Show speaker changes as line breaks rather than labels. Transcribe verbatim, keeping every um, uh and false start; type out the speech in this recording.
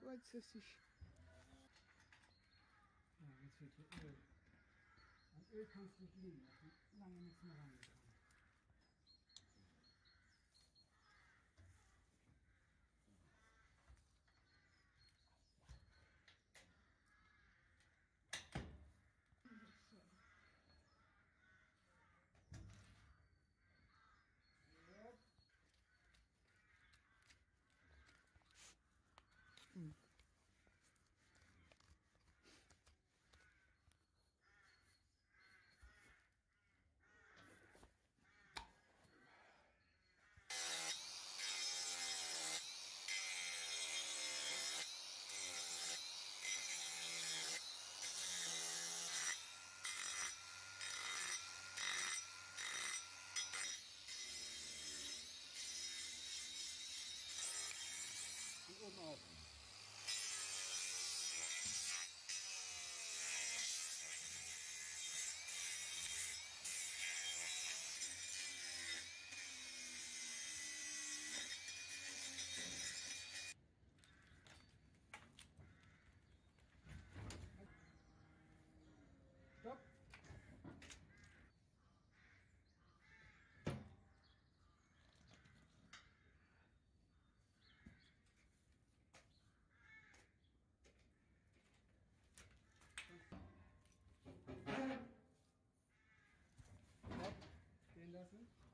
als dass ich.
Ja, jetzt wird hier Öl. An Öl kannst du nicht liegen, da ist lange nichts mehr rangekommen.
Hm.
Und oben auf. Stopp! Stopp! Stehen lassen.